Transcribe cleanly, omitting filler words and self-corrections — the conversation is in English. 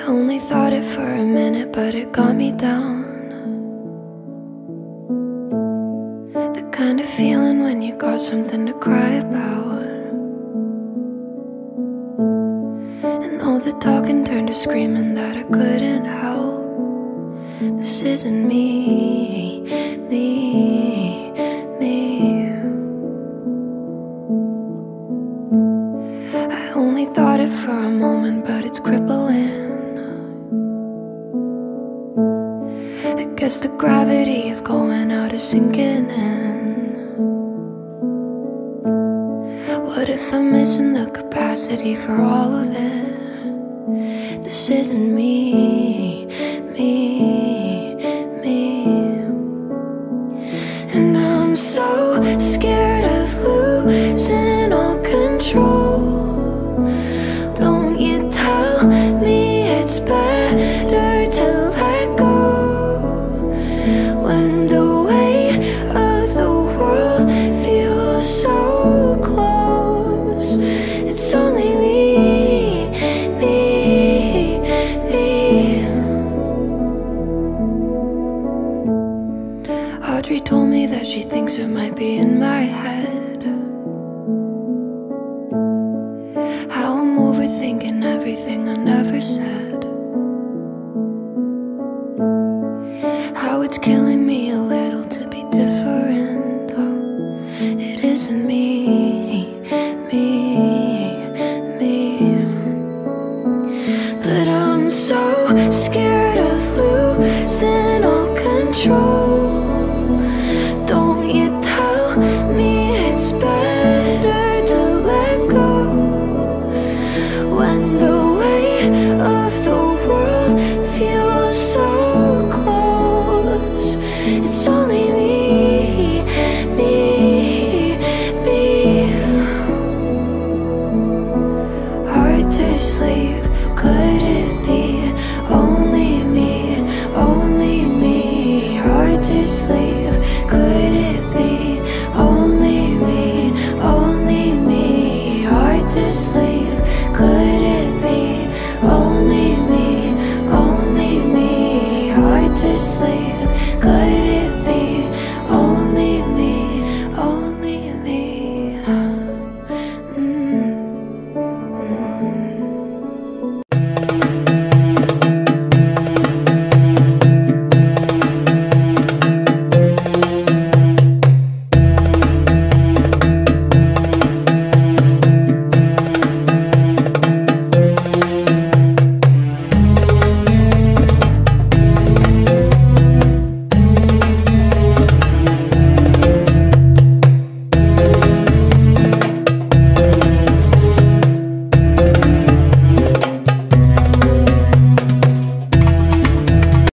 only thought it for a minute, but it got me down. The kind of feeling when you got something to cry about, and all the talking turned to screaming that I couldn't help. This isn't me, me, me. I only thought it for a moment, but it's crippling. I guess the gravity of going out is sinking in. What if I'm missing the capacity for all of it? This isn't me, me, me. And I'm so scared of losing all control. Don't you tell me it's better to let go, when the weight of the world feels so close. It's only me, me, me. Audrey told me that she thinks it might be in my head, how I'm overthinking everything I never said, how it's killing me a little